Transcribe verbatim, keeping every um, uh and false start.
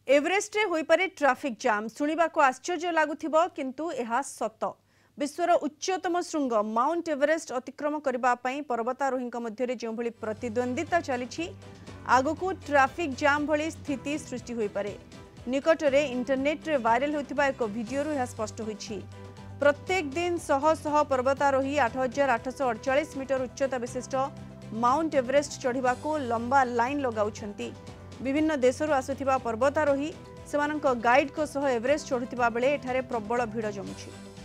Everest रे होई पारे ट्रैफिक जाम शुणा को आश्चर्य लगुथिबो किंतु एहा सत। विश्वर उच्चतम श्रृंग माउंट एवरेस्ट अतिक्रम करने पर्वतारोही मध्य जो भली प्रतिद्वंदिता चली आगकू ट्रैफिक जाम भली स्थिति सृष्टि होई पारे। निकटरे इंटरनेट रे वायरल होतिबा एक वीडियो यह स्पष्ट होईछि। प्रत्येक दिन शह शह पर्वतारोही आठ हजार आठश अड़चाश मीटर उच्चता विशिष्ट माउंट एवरेस्ट चढ़ा को लंबा लाइन लगाउछंती। विभिन्न देशरू आसुथिबा पर्वतारोही सेमानक गाइड को सह एवरेस्ट चढ़ुथिबा बेले एठारे प्रबल भिड़ जमुछि।